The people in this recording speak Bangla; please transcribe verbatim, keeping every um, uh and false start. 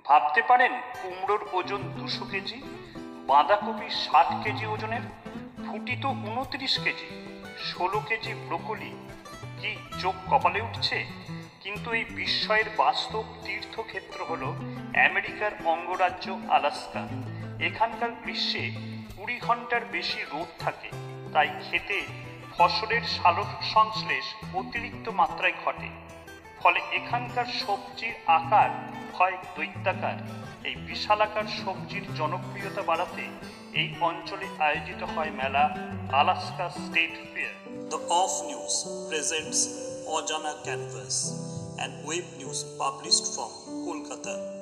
ভাবতে পারেন কুমড়োর ওজন দুশো কেজি, বাঁধাকপি ষাট কেজি ওজনের, ফুটিত উনত্রিশ কেজি, ষোলো কেজি ব্রোকলি। কি চোখ কপালে উঠছে? কিন্তু এই বিস্ময়ের বাস্তব তীর্থক্ষেত্র হল আমেরিকার অঙ্গরাজ্য আলাস্কা। এখানকার গ্রীষ্মে কুড়ি ঘন্টার বেশি রোদ থাকে, তাই খেতে ফসলের সালোক সংশ্লেষ অতিরিক্ত মাত্রায় ঘটে। ফলে এখানকার সবজির আকার হয় দৈত্যাকার। এই বিশালাকার সবজির জনপ্রিয়তা বাড়াতে এই অঞ্চলে আয়োজিত হয় মেলা, Alaska state fair. The Off News presents Ojana Canvas, an web news published from Kolkata.